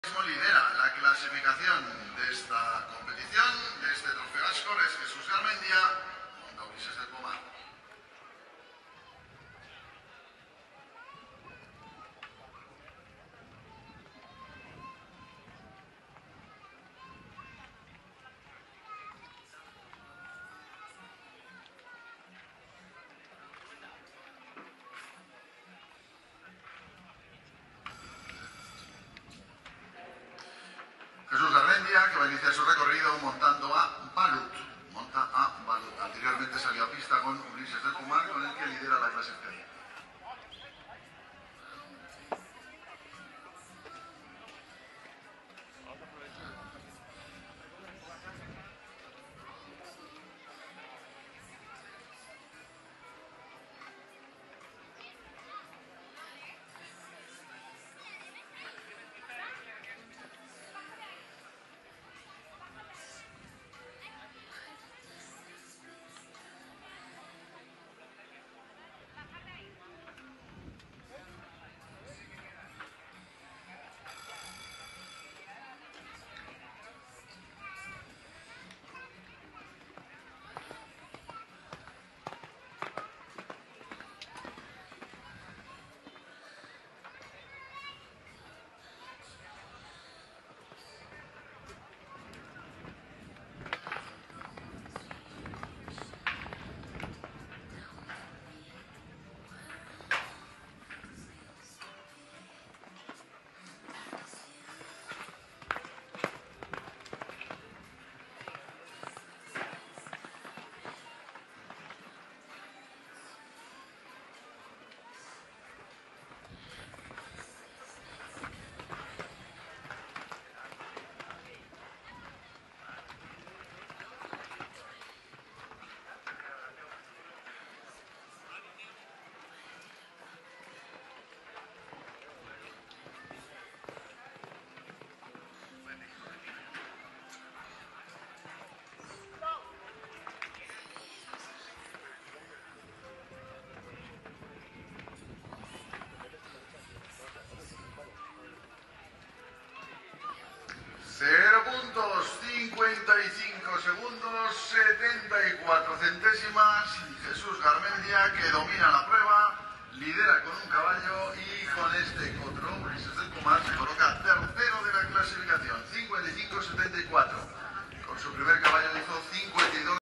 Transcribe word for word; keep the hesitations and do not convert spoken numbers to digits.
Lidera la clasificación de esta competición, de este trofeo Ascor, es Jesús Garmendia, monta Ulises del Pomar. Jesús Garmendia, que va a iniciar su recorrido montando a Balut. Monta a Balut. Anteriormente salió a pista con Ulises del Pomar, con el que lidera la clasificación. cero puntos, cincuenta y cinco segundos, setenta y cuatro centésimas. Jesús Garmendia, que domina la prueba, lidera con un caballo y con este otro, Ulises del Pomar, se coloca tercero de la clasificación, cincuenta y cinco setenta y cuatro. Con su primer caballo